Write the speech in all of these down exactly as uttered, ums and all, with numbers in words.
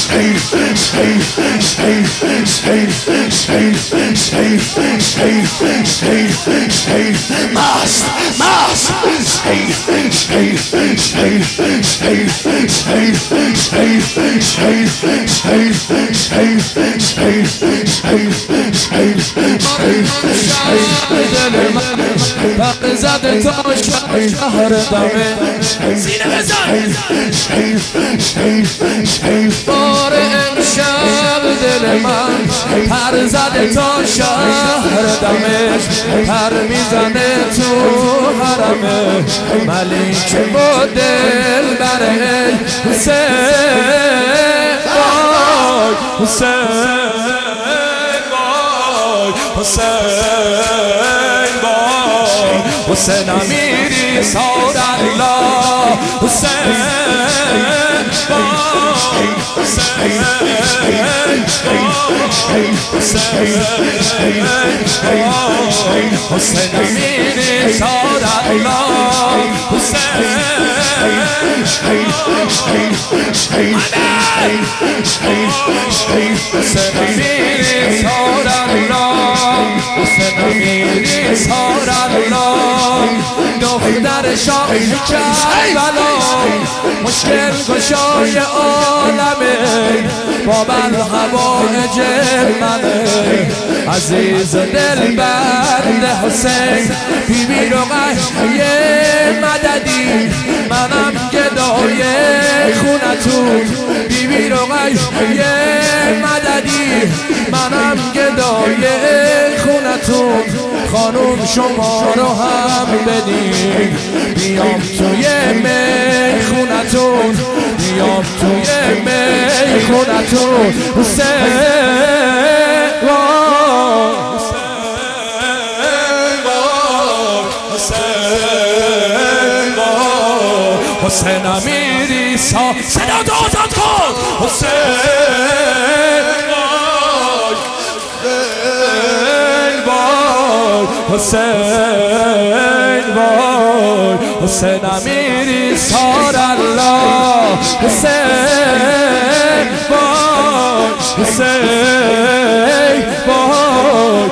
ماست ماست بق زد تا شهر دمه سینه بزن بار امشب دل من پر زده تا شهر دمه پر میزنه تو حرمه ملیک با دل بره حسین وای حسین وای حسین وای حسین امیری سار الله حسین وای حسین حسین امیری سار الله حسین حسین امیری سار الله حسین امیری سار الله دختر شاه کربلا مشکل گشای عالمه بابل هوای منه عزیز دل بند حسین بیبی رقیه مددی منم گدای خونتون بیبی رقیه مددی منم گدای خونتون خانوم شما رو هم بدین بیام توی می خونتون بیام توی می خونتون حسین حسین امیری سا صدا تو آزاد کن حسین وای حسین وای حسین امیری سار الله حسین وای حسین وای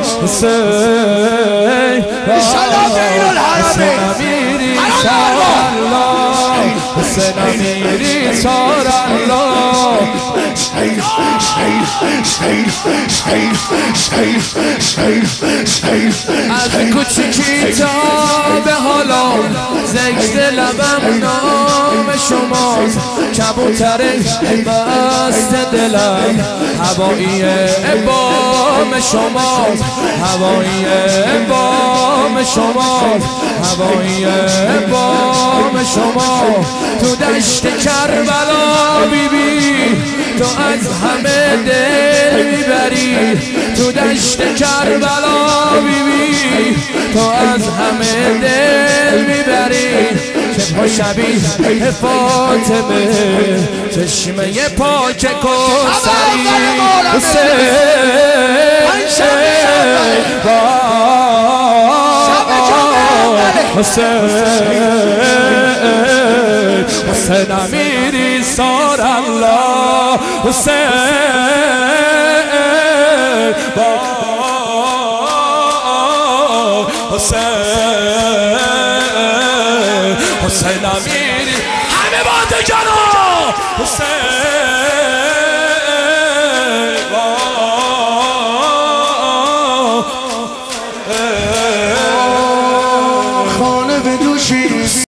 حسین حسین امیری سار الله حسین امیری سار الله از کوچیکی تا به حالا ذکر لبم نام شماست کبوتر مست دلم هوایی بام شماست هوایی بام شماست هوایی بام شما تو دشت کربلا بیبی تو از همه دل میبری تو دشت کربلا بیبی تو از همه دل میبری چشم شبیه فاطمه چشمه پاک کوثری حسین حسین حسین امیری سار الله حسین حسین حسین امیری همه بندگانو حسین خانه به دوشی